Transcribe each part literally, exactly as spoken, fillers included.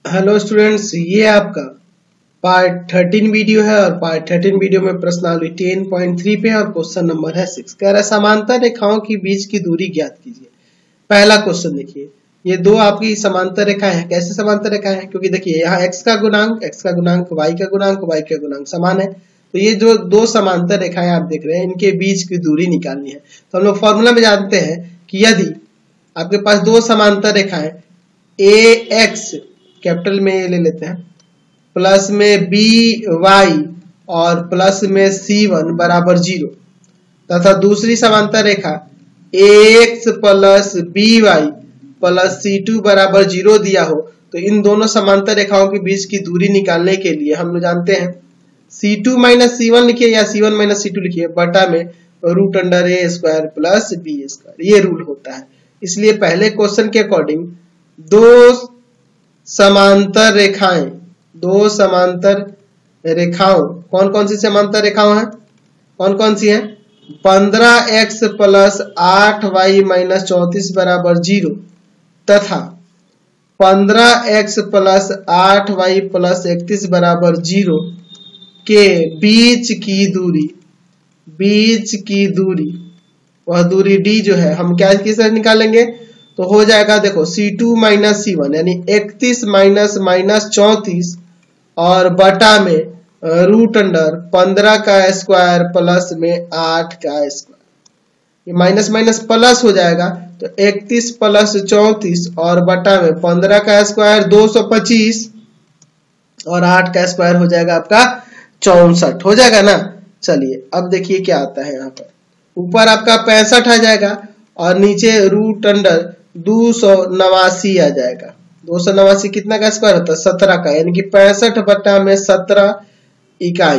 Hello students, ये आपका part thirteen video है और पार्ट थर्टीन वीडियो में प्रश्नावली टेन पॉइंट थ्री पे और क्वेश्चन नंबर है सिक्स। कह रहा है समांतर रेखाओं के बीच की दूरी ज्ञात कीजिए। पहला क्वेश्चन देखिए, ये दो आपकी समांतर रेखाएं हैं। कैसे समांतर रेखाएं हैं? क्योंकि देखिए यहाँ x का गुणांक x का गुणांक y का गुणांक y का गुणांक समान है, तो ये जो दो समांतर रेखाएं आप देख रहे हैं इनके बीच की दूरी निकालनी है। तो हम लोग फॉर्मूला में जानते हैं कि यदि आपके पास दो समांतर रेखाएं ए एक्स कैपिटल में ले लेते हैं, प्लस में बी वाई और प्लस में सी वन बराबर जीरो, तथा दूसरी समांतर रेखा A X plus B Y plus C two बराबर जीरो दिया हो, तो इन दोनों समांतर रेखाओं के बीच की दूरी निकालने के लिए हम लोग जानते हैं C two minus C one लिखिए या C one minus C two लिखिए बटा में root under A square plus B square, ये रूल होता है। इसलिए पहले क्वेश्चन के अकॉर्डिंग दो समांतर रेखाएं दो समांतर रेखाओं कौन कौन सी समांतर रेखाओं हैं? कौन कौन सी हैं? पंद्रह एक्स प्लस आठ वाई माइनस चौतीस बराबर जीरो तथा पंद्रह एक्स प्लस आठ वाई प्लस इकतीस बराबर जीरो के बीच की दूरी बीच की दूरी वह दूरी d जो है हम क्या किससे निकालेंगे? तो हो जाएगा देखो C two minus C one यानी इकतीस माइनस माइनस चौतीस और बटा में रूट अंडर पंद्रह का स्क्वायर प्लस में आठ का स्क्वायर, ये माइनस माइनस प्लस हो जाएगा तो इकतीस प्लस चौतीस और बटा में पंद्रह का स्क्वायर दो सौ पच्चीस और आठ का स्क्वायर हो जाएगा आपका चौसठ, हो जाएगा ना। चलिए अब देखिए क्या आता है यहाँ पर, ऊपर आपका पैंसठ आ जाएगा और नीचे रूट अंडर दो सौ नवासी आ जाएगा। दो सौ नवासी कितना का स्क्वायर होता है? सत्रह का, यानी कि पैंसठ बटा में सत्रह इकाई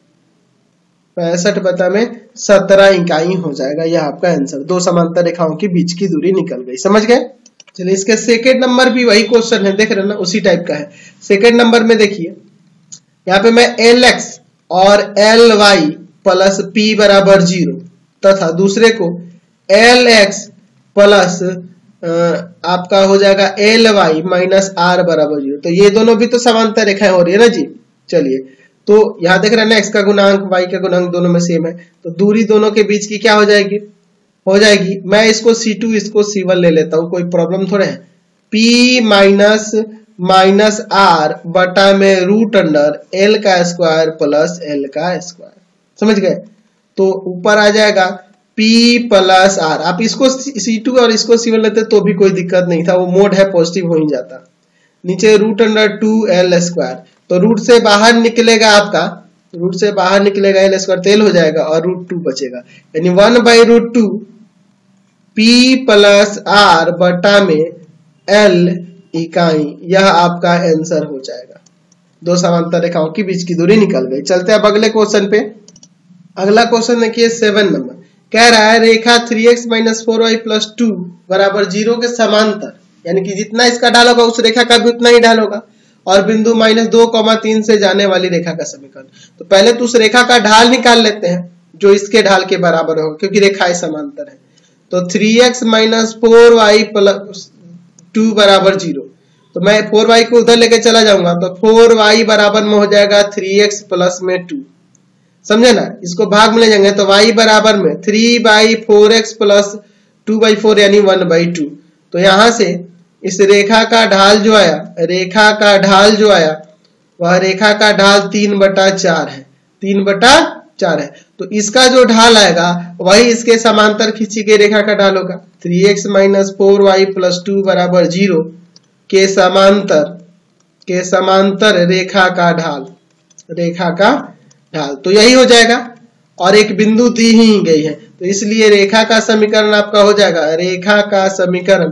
पैंसठ बटा में सत्रह इकाई हो जाएगा। यह आपका आंसर। दो समांतर रेखाओं के बीच की दूरी निकल गई, समझ गए। चलिए इसके सेकेंड नंबर भी वही क्वेश्चन है, देख रहे हैं ना, उसी टाइप का है। सेकेंड नंबर में देखिए यहाँ पे मैं एल एक्स और एल वाई प्लस पी बराबर जीरो तथा दूसरे को एल एक्स प्लस आपका हो जाएगा एल वाई माइनस आर बराबर जीरो, तो ये दोनों भी तो समांतर रेखाएं हो रही है ना जी। चलिए तो यहां देख रहे हैं ना, एक्स का गुणांक वाई का गुणांक दोनों में सेम है, तो दूरी दोनों के बीच की क्या हो जाएगी? हो जाएगी, मैं इसको सी टू इसको सी वन ले लेता हूं, कोई प्रॉब्लम थोड़ा है। P माइनस माइनस आर बटा में रूट अंडर एल का स्क्वायर प्लस एल का स्क्वायर, समझ गए। तो ऊपर आ जाएगा P प्लस आर, आप इसको सी टू और इसको सी वन लेते तो भी कोई दिक्कत नहीं था, वो मोड है पॉजिटिव हो ही जाता। नीचे root under two L square, तो रूट से बाहर निकलेगा आपका रूट से बाहर निकलेगा एल स्क्वायर, तेल हो जाएगा और रूट टू बचेगा, यानी one by root two P plus R बटा में एल इकाई, यह आपका आंसर हो जाएगा। दो समांतर रेखाओं की बीच की दूरी निकल गई। चलते हैं अब अगले क्वेश्चन पे। अगला क्वेश्चन देखिए सेवन नंबर, कह रहा है रेखा three X minus four Y plus two बराबर जीरो के समांतर, यानी कि जितना इसका ढाल होगा उस रेखा का भी उतना ही ढाल होगा, और बिंदु माइनस दो कॉमा तीन से जाने वाली रेखा का समीकरण। तो पहले तो उस रेखा का ढाल निकाल लेते हैं जो इसके ढाल के बराबर होगा, क्योंकि रेखाएं समांतर है। तो three X minus four Y plus two बराबर जीरो, तो मैं फोर वाई को उधर लेके चला जाऊंगा, तो फोर वाई बराबर में हो जाएगा थ्री एक्स प्लस में टू, समझे ना। इसको भाग में ले जाएंगे तो y बराबर में three by four X plus two by four यानी वन बाई टू। तो यहां से इस रेखा का ढाल जो आया रेखा का ढाल जो आया वह रेखा का ढाल तीन बटा चार है तीन बटा चार है। तो इसका जो ढाल आएगा वही इसके समांतर खींची गई रेखा का ढाल होगा। Three X minus four Y plus two बराबर जीरो के समांतर के समांतर रेखा का ढाल रेखा का ढाल, तो यही हो जाएगा। और एक बिंदु दी ही गई है, तो इसलिए रेखा का समीकरण आपका हो जाएगा, रेखा का समीकरण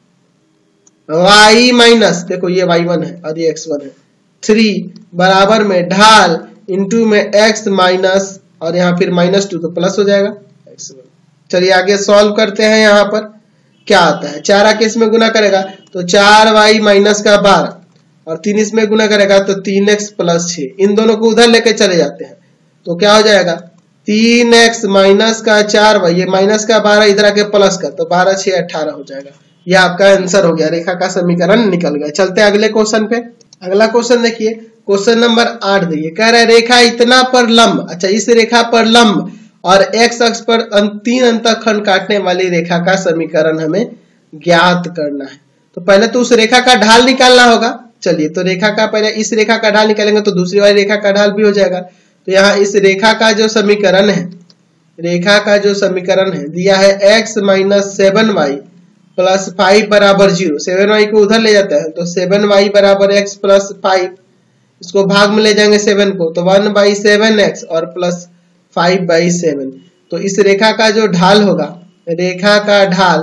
y माइनस, देखो ये वाई वन है और ये एक्स वन है, थ्री बराबर में ढाल इंटू में x माइनस और यहाँ फिर माइनस टू, तो प्लस हो जाएगा एक्स वन। चलिए आगे सॉल्व करते हैं। यहाँ पर क्या आता है, चार आके इसमें गुना करेगा तो चार वाई माइनस का बारह और तीन इसमें गुना करेगा तो तीन एक्स प्लस छह, इन दोनों को उधर लेके चले जाते हैं तो क्या हो जाएगा, तीन एक्स माइनस का चार वाई, ये माइनस का बारह इधर आके प्लस का, तो बारह छह अठारह हो जाएगा। यह आपका आंसर हो गया, रेखा का समीकरण निकल गया। चलते हैं अगले क्वेश्चन पे। अगला क्वेश्चन देखिए, क्वेश्चन नंबर आठ देखिए, कह रहा है रेखा इतना पर लंब, अच्छा इस रेखा पर लंब और एक्स अक्ष पर तीन अंतःखंड काटने वाली रेखा का समीकरण हमें ज्ञात करना है। तो पहले तो उस रेखा का ढाल निकालना होगा। चलिए, तो रेखा का पहले इस रेखा का ढाल निकालेंगे तो दूसरी वाली रेखा का ढाल भी हो जाएगा। तो यहाँ इस रेखा का जो समीकरण है, रेखा का जो समीकरण है दिया है X minus seven Y plus five बराबर जीरो। सेवन वाई को उधर ले जाता है तो सेवन वाई बराबर एक्स प्लस फाइव, इसको भाग में ले जाएंगे सेवन को, तो वन बाई सेवन एक्स और प्लस फाइव बाई सेवन। तो इस रेखा का जो ढाल होगा, रेखा का ढाल,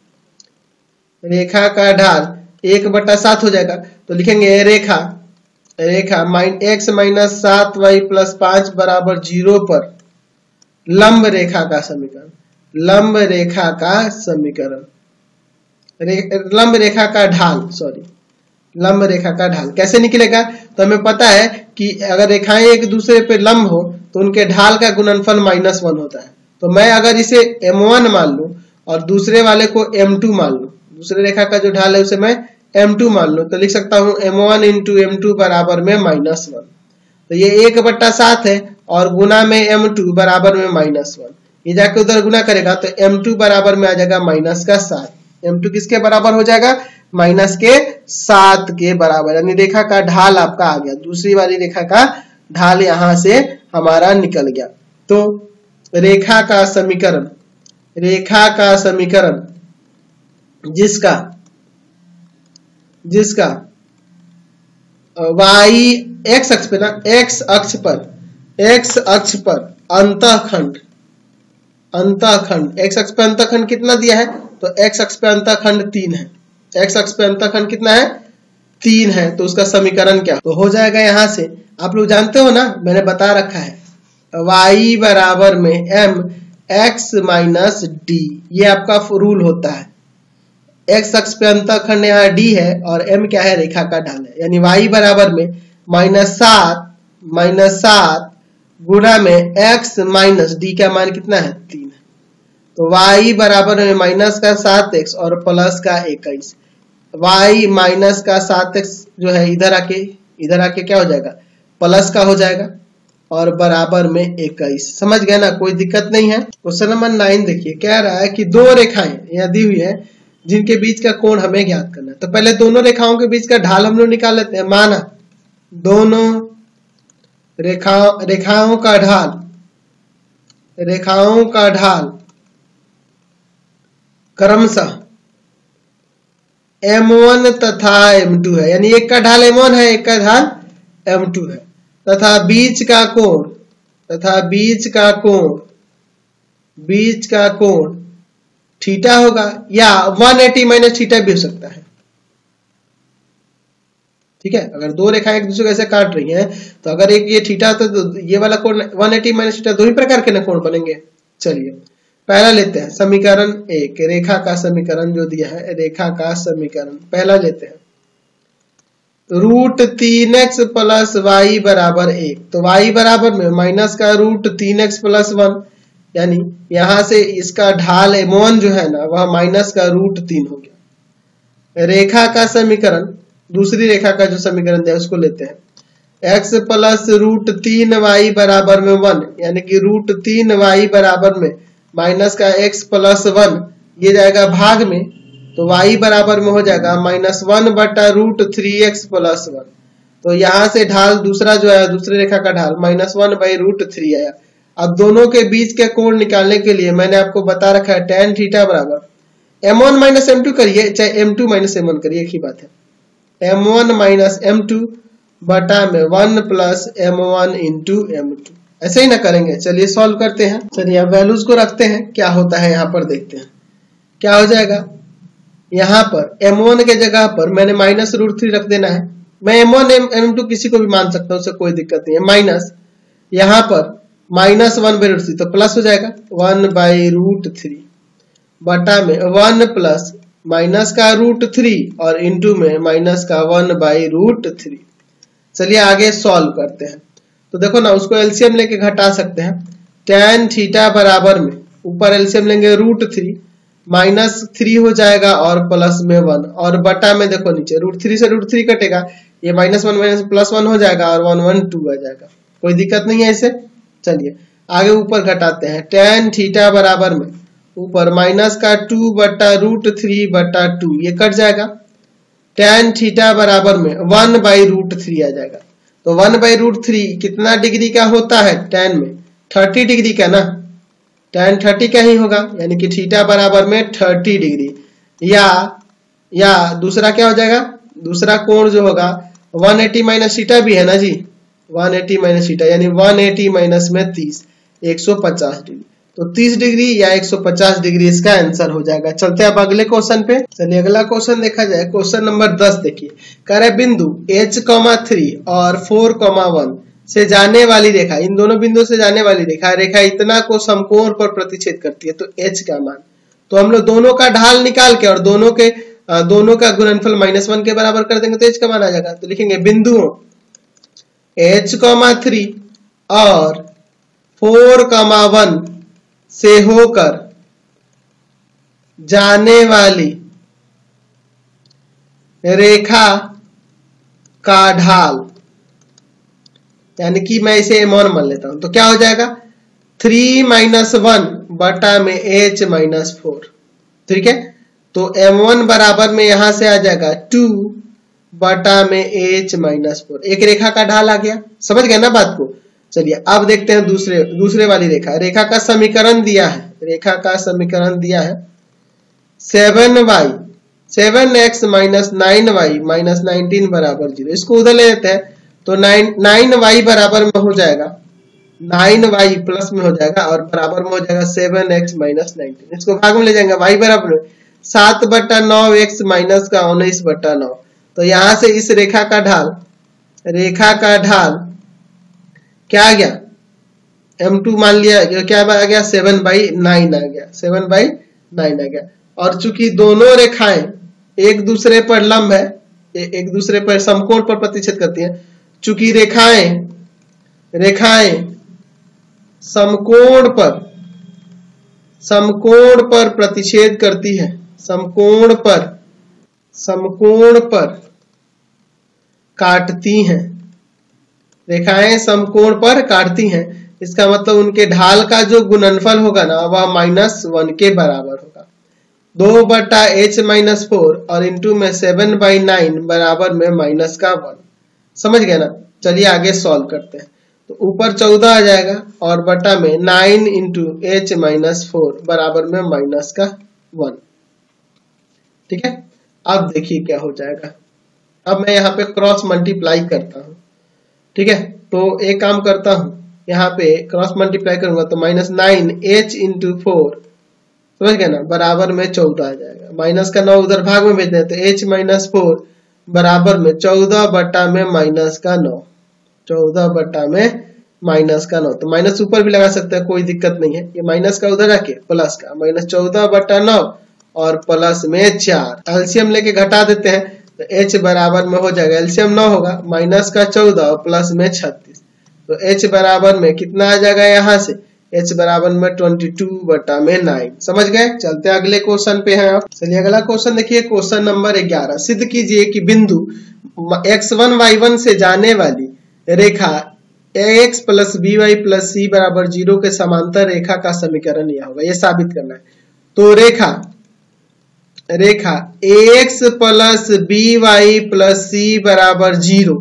रेखा का ढाल एक बटा सात हो जाएगा। तो लिखेंगे रेखा रेखा माइन एक्स माइनस सात वाई प्लस पांच बराबर जीरो पर लंब रेखा का समीकरण, लंब रेखा का समीकरण, रे, लंब रेखा का ढाल, सॉरी लंब रेखा का ढाल कैसे निकलेगा? तो हमें पता है कि अगर रेखाएं एक दूसरे पे लंब हो तो उनके ढाल का गुणनफल माइनस वन होता है। तो मैं अगर इसे एम वन मान लूं और दूसरे वाले को एम टू मान लूं, दूसरे रेखा का जो ढाल है उसे मैं एम टू मान लूं, तो लिख सकता हूं M one into M two बराबर में माइनस वन। तो ये एक बट्टा सात है और गुना में एम टू बराबर में माइनस वन, ये जाके उधर गुना करेगा तो एम टू बराबर में आ जाएगा माइनस का सात। एम टू किसके बराबर हो जाएगा? माइनस के सात के बराबर, यानी रेखा का ढाल आपका आ गया। दूसरी वाली रेखा का ढाल यहां से हमारा निकल गया। तो रेखा का समीकरण, रेखा का समीकरण जिसका जिसका वाई एक्स अक्ष पे ना, एक्स अक्ष पर, एक्स अक्ष पर अंतःखंड, अंतःखंड एक्स अक्ष पे अंतःखंड कितना दिया है? तो एक्स अक्ष पे अंतःखंड तीन है, एक्स अक्ष पे अंतःखंड कितना है? तीन है। तो उसका समीकरण क्या तो हो जाएगा? यहां से आप लोग जानते हो ना, मैंने बता रखा है y बराबर में m x माइनस डी, ये आपका रूल होता है। x अक्ष पे अंतःखंड यहाँ d है और m क्या है? रेखा का ढाल है, यानी y बराबर में माइनस सात माइनस सात गुणा में x माइनस d का मान कितना है? तीन है। तो y बराबर में माइनस का सात एक्स और प्लस का इक्कीस। y माइनस का सात एक्स जो है इधर आके इधर आके क्या हो जाएगा? प्लस का हो जाएगा और बराबर में इक्कीस। समझ गए ना? कोई दिक्कत नहीं है। क्वेश्चन नंबर नाइन देखिए, कह रहा है कि दो रेखाएं यहाँ दी हुई है जिनके बीच का कोण हमें ज्ञात करना है। तो पहले दोनों रेखाओं के बीच का ढाल हम लोग निकाल लेते हैं। माना दोनों रेखा रेखाओं का ढाल, रेखाओं का ढाल क्रमशः एम वन तथा एम टू है, यानी एक का ढाल एम वन है, एक का ढाल एम टू है, तथा बीच का कोण, तथा बीच का कोण, बीच का कोण थीटा होगा, या एक सौ अस्सी माइनस थीटा भी हो सकता है। ठीक है, अगर दो रेखाएं एक दूसरे को ऐसे काट रही हैं तो अगर एक ये थीटा होता तो ये वाला कोण एक सौ अस्सी माइनस थीटा, दो ही प्रकार के ना कोण बनेंगे। चलिए पहला लेते हैं समीकरण एक, रेखा का समीकरण जो दिया है, रेखा का समीकरण पहला लेते हैं, रूट तीन एक्स प्लस वाई बराबर एक। तो वाई बराबर में माइनस का रूट तीन एक्स प्लस वन, यानी यहां से इसका ढाल एम वन जो है ना वह माइनस का रूट तीन हो गया। रेखा का समीकरण, दूसरी रेखा का जो समीकरण दिया उसको लेते हैं, एक्स प्लस रूट तीन वाई बराबर में वन, यानी कि रूट तीन वाई बराबर में माइनस का एक्स प्लस वन, ये जाएगा भाग में, तो y बराबर में हो जाएगा माइनस वन बटा root three X plus one. तो यहां से ढाल दूसरा जो है, दूसरी रेखा का ढाल minus one by root three आया। अब दोनों के बीच के कोण निकालने के लिए मैंने आपको बता रखा है tan थीटा बराबर M one minus M two करिए, चाहे M two minus M one करिए, एक ही बात है। M one minus M two बटा में one plus M one into M two, ऐसे ही ना करेंगे। चलिए सॉल्व करते हैं। चलिए अब वैल्यूज को रखते हैं, क्या होता है यहाँ पर देखते हैं क्या हो जाएगा। यहाँ पर एम वन के जगह पर मैंने माइनस रूट थ्री रख देना है। मैं एम वन एम टू किसी को भी मान सकता हूँ, उससे कोई दिक्कत नहीं है। माइनस यहाँ पर minus one by root three, तो प्लस हो जाएगा वन बाई रूट थ्री बटा में वन प्लस माइनस का रूट थ्री और इंटू में माइनस का वन बाई रूट थ्री। चलिए आगे सॉल्व करते हैं। तो देखो ना, उसको एलसीएम लेके घटा सकते हैं। tan थीटा बराबर में ऊपर एलसीएम लेंगे रूट थ्री, माइनस थ्री हो जाएगा और प्लस में वन, और बटा में देखो नीचे रूट थ्री से रूट थ्री कटेगा, ये minus one minus plus one हो जाएगा और वन वन टू आ जाएगा। कोई दिक्कत नहीं है इसे। चलिए आगे ऊपर घटाते हैं। टेन थीटा बराबर में ऊपर माइनस का टू बटा रूट थ्री बटा टू, ये कट जाएगा। टेन थीटा बराबर में वन बाई रूट थ्री आ जाएगा। तो वन बाई रूट थ्री कितना डिग्री का होता है? टेन में थर्टी डिग्री का ना, टेन थर्टी का ही होगा, यानी कि थीटा बराबर में थर्टी डिग्री। या या दूसरा क्या हो जाएगा? दूसरा कोण जो होगा वन एटी माइनस थीटा भी है ना जी, वन एटी माइनस थीटा यानी वन एटी माइनस में तीस, एक सौ पचास डिग्री। तो तीस डिग्री या एक सौ पचास डिग्री इसका आंसर हो जाएगा। चलते हैं अब अगले क्वेश्चन पे। चलिए अगला क्वेश्चन देखा जाए। क्वेश्चन नंबर दस देखिए, कह रहे बिंदु h, थ्री और फोर, वन से जाने वाली रेखा, इन दोनों बिंदु से जाने वाली रेखा रेखा इतना को समकोण पर प्रतिच्छेद करती है, तो h का मान। तो हम लोग दोनों का ढाल निकाल के और दोनों के दोनों का गुणनफल माइनस वन के बराबर कर देंगे तो h का मान आ जाएगा। तो लिखेंगे बिंदुओं h, थ्री और फोर, वन से होकर जाने वाली रेखा का ढाल, यानी कि मैं इसे एम वन मान लेता हूं, तो क्या हो जाएगा? थ्री माइनस वन बटा में एच माइनस फोर। ठीक है, तो एम वन बराबर में यहां से आ जाएगा टू बटा में एच माइनस फोर। एक रेखा का ढाल आ गया, समझ गए ना बात को। चलिए अब देखते हैं दूसरे दूसरे वाली रेखा। रेखा का समीकरण दिया है, रेखा का समीकरण दिया है seven Y seven X minus nine Y minus nineteen बराबर जीरो। इसको उधर ले लेते हैं तो नाइन नाइन वाई बराबर में हो जाएगा, नाइन वाई प्लस में हो जाएगा और बराबर में हो जाएगा सेवन एक्स माइनस नाइनटीन। इसको भाग में ले जाएंगे, वाई बराबर में सात बट्टा नौ एक्स माइनस का उन्नीस बट्टा नौ। तो यहां से इस रेखा का ढाल, रेखा का ढाल क्या आ गया? एम टू मान लिया, क्या आ गया? सेवन बाई नाइन आ गया, सेवन बाई नाइन आ गया। और चूंकि दोनों रेखाएं एक दूसरे पर लंब है, एक दूसरे पर समकोण पर प्रतिच्छेद करती हैं, चूंकि रेखाएं रेखाएं समकोण पर समकोण पर प्रतिच्छेद करती है, समकोण पर समकोण पर काटती हैं, रेखाएं समकोण पर काटती हैं, इसका मतलब उनके ढाल का जो गुणनफल होगा ना वह माइनस वन के बराबर होगा। दो बटा एच माइनस फोर और इंटू में सेवन बाई नाइन बराबर में माइनस का वन। समझ गए ना। चलिए आगे सॉल्व करते हैं। तो ऊपर चौदह आ जाएगा और बटा में nine into H minus four बराबर में माइनस का वन। ठीक है, अब देखिए क्या हो जाएगा। अब मैं यहाँ पे क्रॉस मल्टीप्लाई करता हूँ। ठीक है, तो एक काम करता हूं, यहाँ पे क्रॉस मल्टीप्लाई करूंगा तो minus nine H into four, समझ गए ना, बराबर में चौदह आ जाएगा। माइनस का नौ उधर भाग में भेज दें तो एच माइनस फोर बराबर में चौदह बटा में माइनस का नौ, चौदह बटा में माइनस का नौ। तो माइनस ऊपर भी लगा सकते हैं, कोई दिक्कत नहीं है। ये माइनस का उधर रखे प्लस का, माइनस चौदह बटा नौ और प्लस में चार। एलसीएम लेके घटा देते हैं तो h बराबर में हो जाएगा, एलसीएम नौ होगा, माइनस का चौदह और प्लस में छत्तीस। तो h बराबर में कितना आ जाएगा? यहाँ से h बराबर में बाईस बटा में नाइन। समझ गए। चलते हैं अगले क्वेश्चन पे हैं आप। चलिए अगला क्वेश्चन देखिए, क्वेश्चन नंबर ग्यारह। सिद्ध कीजिए कि बिंदु एक्स वन वाई वन से जाने वाली रेखा ax plus B Y plus C बराबर जीरो के समांतर रेखा का समीकरण यह होगा। यह साबित करना है। तो रेखा रेखा ax plus B Y plus C बराबर जीरो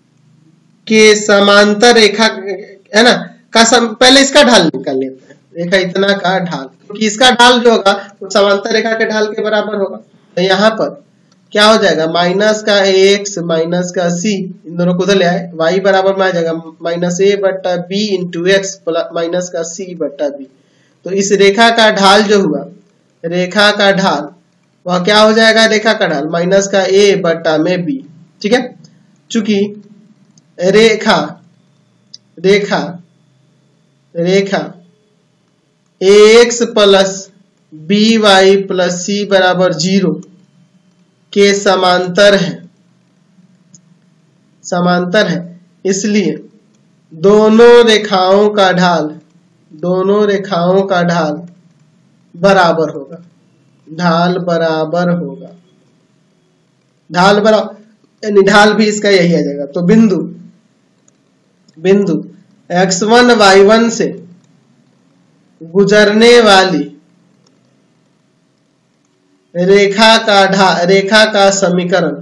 के समांतर रेखा है ना का सम, पहले इसका ढाल निकाल लेते हैं। रेखा इतना का ढाल, क्योंकि इसका ढाल जो होगा वो समांतर रेखा के ढाल के बराबर होगा। तो यहाँ पर क्या हो जाएगा? माइनस का ax माइनस का c, इन दोनों को उधर ले आए, y बराबर में आ जाएगा माइनस a बट्टा b इंटू एक्स माइनस का c बट्टा b। तो इस रेखा का ढाल जो हुआ, रेखा का ढाल वह क्या हो जाएगा? रेखा का ढाल माइनस का a बट्टा में b। ठीक है, चूंकि रेखा रेखा रेखा ax plus B Y plus C बराबर जीरो के समांतर है, समांतर है, इसलिए दोनों रेखाओं का ढाल दोनों रेखाओं का ढाल बराबर होगा। ढाल बराबर होगा, ढाल बराबर यानी ढाल भी इसका यही आ जाएगा। तो बिंदु बिंदु एक्स वन वाई वन से गुजरने वाली रेखा का ढाल रेखा का समीकरण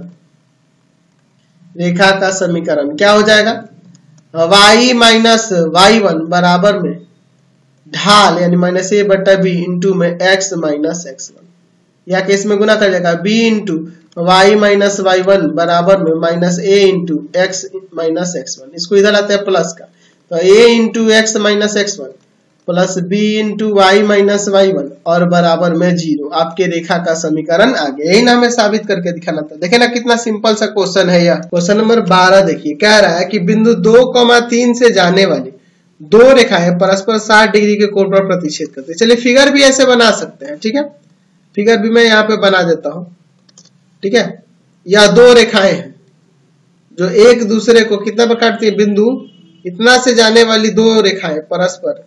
रेखा का समीकरण क्या हो जाएगा, y माइनस वाई वन बराबर में ढाल यानी माइनस ए बटा बी इंटू में x माइनस एक्स वन, या केस में गुना कर जाएगा b into Y minus Y one बराबर में minus A into X minus X one. इसको इधर आते हैं प्लस का, तो a into X minus X one plus B into Y minus Y one और बराबर में जीरो। आपके रेखा का समीकरण आ गया। यही ना हमें साबित करके दिखाना था। देखे ना कितना सिंपल सा क्वेश्चन है यह। क्वेश्चन नंबर बारह देखिए, कह रहा है कि बिंदु दो कॉमा तीन से जाने वाली दो रेखाएं परस्पर साठ डिग्री के कोण पर प्रतिच्छेद करते हैं। चलिए फिगर भी ऐसे बना सकते हैं, ठीक है, फिगर भी मैं यहाँ पे बना देता हूँ, ठीक है। यह दो रेखाएं हैं जो एक दूसरे को कितना पर काटती है, बिंदु इतना से जाने वाली दो रेखाएं परस्पर,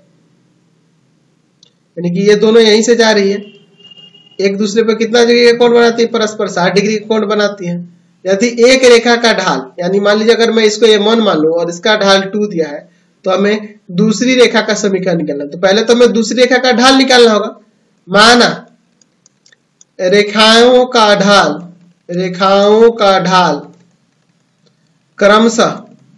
यानी कि ये दोनों यहीं से जा रही है, एक दूसरे पर कितना डिग्री का कोण बनाती है, परस्पर साठ डिग्री का कोण बनाती है। यदि एक रेखा का ढाल, यानी मान लीजिए अगर मैं इसको एम वन मान लूं और इसका ढाल टू दिया है, तो हमें दूसरी रेखा का समीकरण निकालना। तो पहले तो हमें दूसरी रेखा का ढाल निकालना होगा। माना रेखाओं का ढाल रेखाओं का ढाल क्रमशः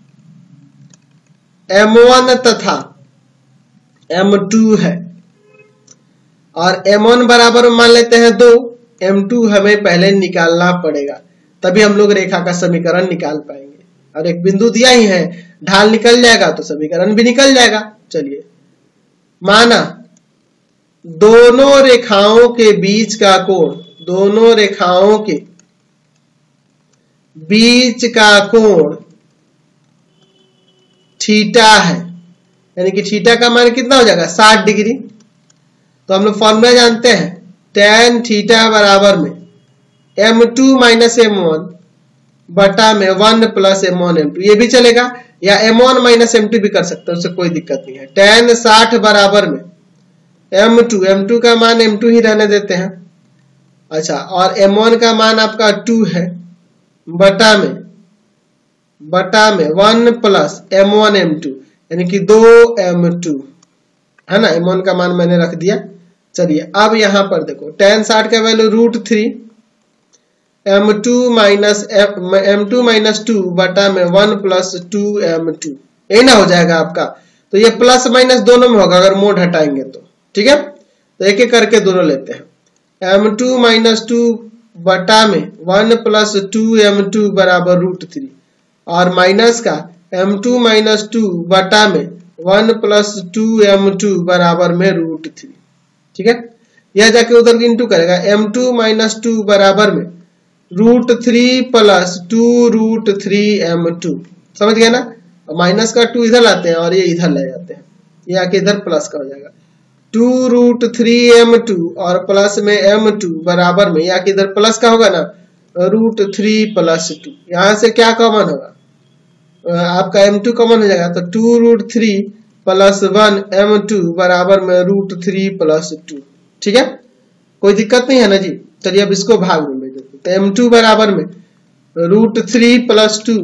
एम वन तथा एम टू है, और एम वन बराबर मान लेते हैं दो, एम टू हमें पहले निकालना पड़ेगा, तभी हम लोग रेखा का समीकरण निकाल पाएंगे। और एक बिंदु दिया ही है, ढाल निकल जाएगा तो समीकरण भी निकल जाएगा। चलिए, माना दोनों रेखाओं के बीच का कोण दोनों रेखाओं के बीच का कोण थीटा है, यानी कि थीटा का मान कितना हो जाएगा, साठ डिग्री। तो हम लोग फॉर्मूला जानते हैं, टेन थीटा बराबर में M two minus M one बटा में one plus M one M two. ये भी चलेगा, या M one minus M two भी कर सकते हैं, उससे कोई दिक्कत नहीं है। टेन साठ बराबर में एम टू एम टू का मान एम टू ही रहने देते हैं, अच्छा, और एम वन का मान आपका टू है, बटा में बटा में one plus M one M two, यानी कि दो एम टू है ना। एम वन का मान मैंने रख दिया। चलिए, अब यहां पर देखो, टेन साठ का value root three M two minus M two minus two बटा में one plus two M two, यही ना हो जाएगा आपका। तो ये प्लस माइनस दोनों में होगा अगर मोड हटाएंगे तो, ठीक है। तो एक एक करके दोनों लेते हैं, एम टू माइनस टू बटा में one plus two M two बराबर रूट थ्री, और माइनस का एम टू माइनस टू बटा में one plus two M two बराबर में रूट थ्री, ठीक है। यह जाके उधर इंटू करेगा, एम टू माइनस टू बराबर में root three plus two root three M two, समझ गए ना। माइनस का टू इधर लाते हैं और ये इधर ले जाते हैं, ये आके इधर प्लस का हो जाएगा, two root three M two और प्लस में एम टू बराबर में, या इधर प्लस का होगा ना, रूट थ्री प्लस टू। यहां से क्या कॉमन होगा, आपका एम टू कॉमन हो जाएगा, तो two root three plus one M two बराबर में रूट थ्री प्लस टू, ठीक है, कोई दिक्कत नहीं है ना जी। चलिए अब इसको भाग में भेज देते, तो एम टू बराबर में रूट थ्री प्लस टू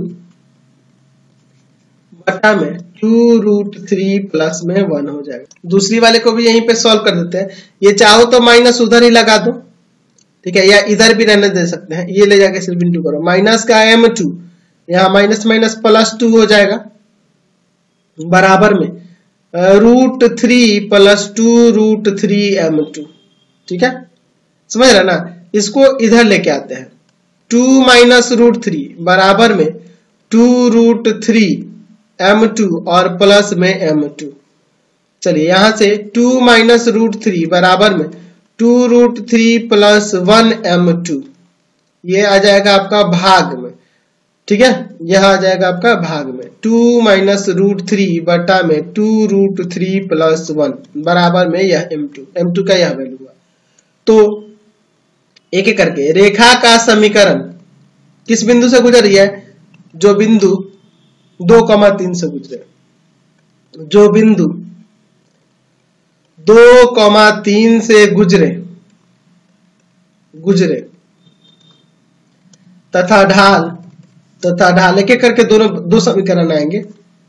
बटा में टू रूट थ्री प्लस में वन हो जाएगा। दूसरी वाले को भी यहीं पे सॉल्व कर देते हैं। ये चाहो तो माइनस उधर ही लगा दो, ठीक है, या इधर भी रहने दे सकते हैं। ये ले जाके सिर्फ इंटू करो, माइनस का एम टू, यहाँ माइनस माइनस प्लस टू हो जाएगा, बराबर में root three plus two root three M two, ठीक है, समझ रहे ना। इसको इधर लेके आते हैं, टू माइनस रूट थ्री बराबर में two root three M two और प्लस में एम टू। चलिए, यहां से टू माइनस रूट थ्री बराबर में two root three plus one M two, ये आ जाएगा आपका भाग में, ठीक है, यह आ जाएगा आपका भाग में, टू माइनस रूट थ्री बटा में two root three plus one बराबर में यह एम टू, एम टू का यह वैल्यू हुआ। तो एक एक करके रेखा का समीकरण किस बिंदु से गुजर रही है, जो बिंदु दो कमा तीन से गुजरे, जो बिंदु दो कमा तीन से गुजरे गुजरे तथा ढाल तथा ढाल एक एक करके दोनों दो समीकरण आएंगे।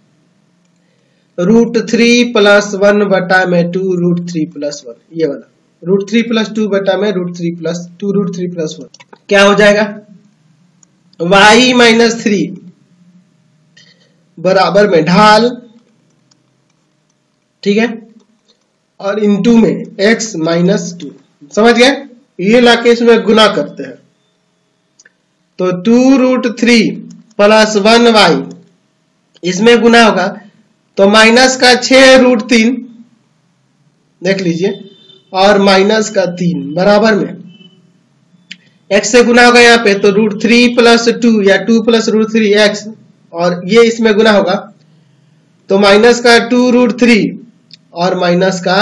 रूट थ्री प्लस वन बटा में two root three plus one, ये वाला रूट थ्री प्लस टू बटा में root three plus two root three plus one क्या हो जाएगा, वाई माइनस थ्री बराबर में ढाल, ठीक है, और इनटू में x माइनस टू। समझ गए? ये लाके इसमें गुना करते हैं तो two root three plus one y, इसमें गुना होगा तो माइनस का छह रूट तीन, देख लीजिए, और माइनस का तीन बराबर में x से गुना होगा यहाँ पे तो रूट थ्री प्लस टू या two plus root three x, और ये इसमें गुना होगा तो माइनस का टू रूट थ्री और माइनस का,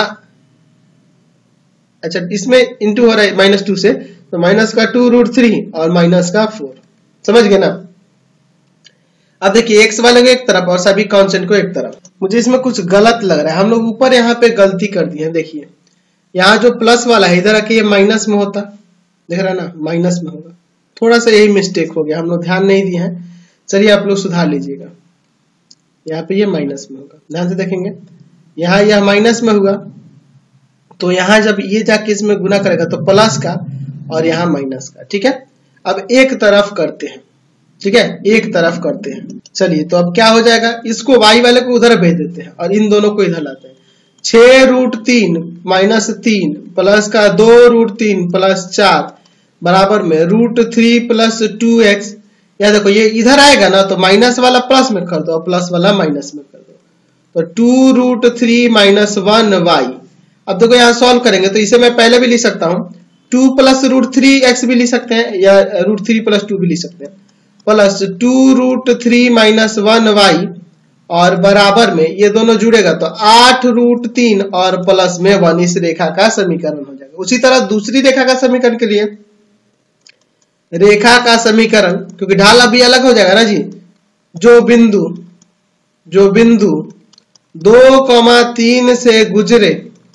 अच्छा इसमें इंटू हो रहा है माइनस टू से, तो माइनस का टू रूट थ्री और माइनस का फोर। समझ गए ना? अब देखिए एक्स वाले को एक तरफ और सभी कांस्टेंट को एक तरफ। मुझे इसमें कुछ गलत लग रहा है, हम लोग ऊपर यहाँ पे गलती कर दी है। देखिए यहाँ जो प्लस वाला है इधर आके ये माइनस में होता, देख रहा है ना, माइनस में होगा, थोड़ा सा यही मिस्टेक हो गया, हम लोग ध्यान नहीं दिए हैं। चलिए आप लोग सुधार लीजिएगा, यहाँ पे ये माइनस में होगा, ध्यान से देखेंगे, यहाँ यह माइनस में होगा तो यहाँ जब ये जाके इसमें गुना करेगा तो प्लस का और यहाँ माइनस का, ठीक है। अब एक तरफ करते हैं, ठीक है, एक तरफ करते हैं। चलिए तो अब क्या हो जाएगा, इसको y वाले को उधर भेज देते हैं और इन दोनों को इधर लाते हैं। छह रूट तीन माइनस तीन प्लस का दो रूट तीन प्लस चार बराबर में root three plus two x. या देखो ये इधर आएगा ना तो माइनस वाला प्लस में कर दो और प्लस वाला माइनस में कर दो, तो two root three minus one y. अब देखो यहाँ सॉल्व करेंगे तो इसे मैं पहले भी लिख सकता हूँ, two plus root three x भी लिख सकते हैं या रूट थ्री प्लस टू भी लिख सकते हैं, plus two root three minus one y और बराबर में ये दोनों जुड़ेगा तो आठ रूट तीन और प्लस में वन। इस रेखा का समीकरण हो जाएगा। उसी तरह दूसरी रेखा का समीकरण के लिए रेखा का समीकरण, क्योंकि ढाल अभी अलग हो जाएगा ना जी, जो बिंदु जो बिंदु दो कौमा तीन से गुजरे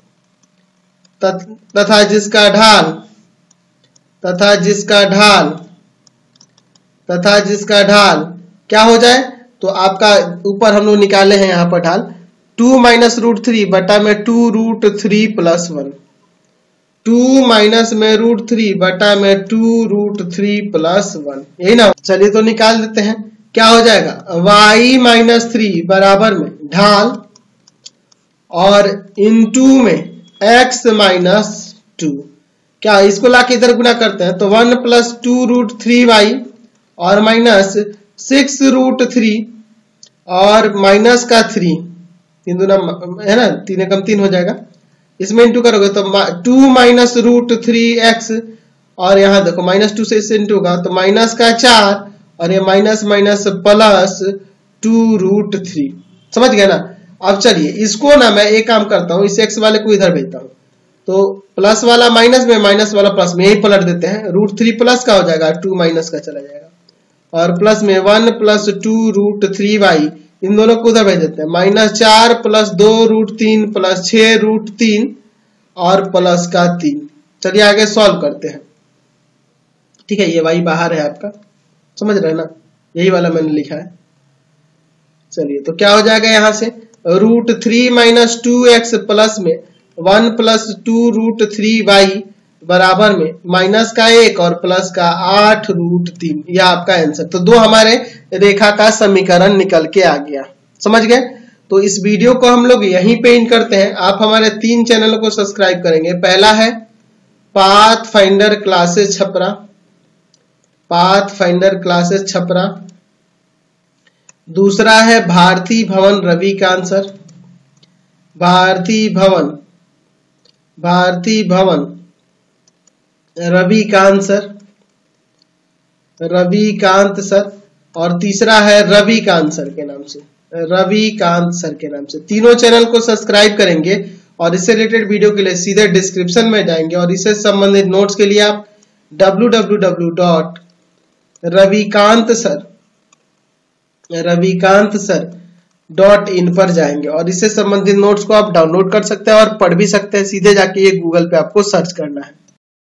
तथा जिसका ढाल तथा जिसका ढाल तथा जिसका ढाल क्या हो जाए, तो आपका ऊपर हम लोग निकाले हैं यहाँ पर ढाल टू माइनस रूट थ्री बटा में two root three plus one, two minus में रूट थ्री बटा में two root three plus one, यही ना। चलिए तो निकाल देते हैं, क्या हो जाएगा, y माइनस थ्री बराबर में ढाल और इनटू में x माइनस टू। क्या इसको लाके इधर गुना करते हैं तो one plus two root three y और माइनस सिक्स रूट थ्री और माइनस का थ्री, तीन दूना है ना, तीन कम तीन हो जाएगा, इसमें इंटू करोगे तो two minus root three x और यहाँ देखो माइनस टू से इससे इंटू होगा तो माइनस का चार और ये minus minus plus two root three. समझ गया ना? अब चलिए इसको ना मैं एक काम करता हूँ, इस एक्स वाले को इधर भेजता हूँ तो प्लस वाला माइनस में माइनस वाला प्लस में, यही पलट देते हैं। रूट थ्री प्लस का हो जाएगा, टू माइनस का चला जाएगा और प्लस में one plus two root three y, इन दोनों को उधर भेज देते हैं। माइनस चार प्लस दो रूट तीन प्लस छह रूट तीन और प्लस का तीन। चलिए आगे सॉल्व करते हैं, ठीक है। ये वाई बाहर है आपका, समझ रहे हैं ना, यही वाला मैंने लिखा है। चलिए तो क्या हो जाएगा, यहाँ से root three minus two x plus में one plus two root three y बराबर में माइनस का एक और प्लस का आठ रूट तीन, यह आपका आंसर। तो दो हमारे रेखा का समीकरण निकल के आ गया। समझ गए? तो इस वीडियो को हम लोग यहीं पे इन करते हैं। आप हमारे तीन चैनल को सब्सक्राइब करेंगे। पहला है path finder classes Chhapra, path finder classes Chhapra. दूसरा है भारती भवन रविकांत सर, भारती भवन भारती भवन रविकांत सर, रविकांत सर। और तीसरा है रविकांत सर के नाम से, रविकांत सर के नाम से। तीनों चैनल को सब्सक्राइब करेंगे और इससे रिलेटेड वीडियो के लिए सीधे डिस्क्रिप्शन में जाएंगे और इससे संबंधित नोट्स के लिए आप W W W dot Ravikant sir Ravikant sir dot in पर जाएंगे और इससे संबंधित नोट्स को आप डाउनलोड कर सकते हैं और पढ़ भी सकते हैं। सीधे जाके ये गूगल पे आपको सर्च करना है।